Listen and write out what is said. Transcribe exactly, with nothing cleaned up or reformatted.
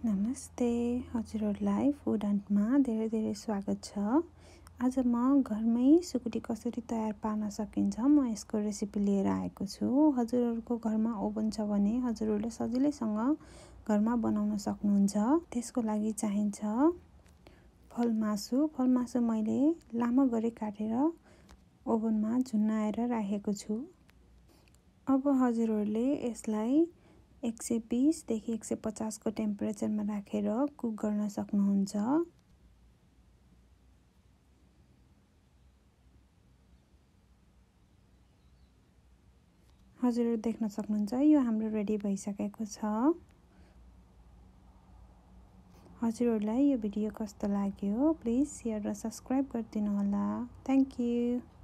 नमस्ते, हजुरहरूलाई फुड एन्डमा धेरै धेरै स्वागत छ। आज म घरमै सुकुटी कसरी तयार पार्न सकिन्छ म यसको रेसिपी लिएर आएको छु। हजुरहरूको घरमा ओभन छ भने हजुरहरूले सजिलैसँग घरमा बनाउन सक्नुहुन्छ। त्यसको लागि चाहिन्छ फलमासु। फलमासु मैले लामो गरी काटेर ओभनमा झुन्नाएर राखेको छु। अब हजुरहरूले यसलाई एक सय बीस देखि एक सय पचास को टेम्परेचरमा राखेर कुक गर्न सक्नुहुन्छ। हजुरहरू देख्न सक्नुहुन्छ यो हाम्रो रेडी भइसकेको छ। हजुरहरूलाई यो भिडियो कस्तो लाग्यो प्लिज शेयर र सब्स्क्राइब गरिदिनु होला। Thank you.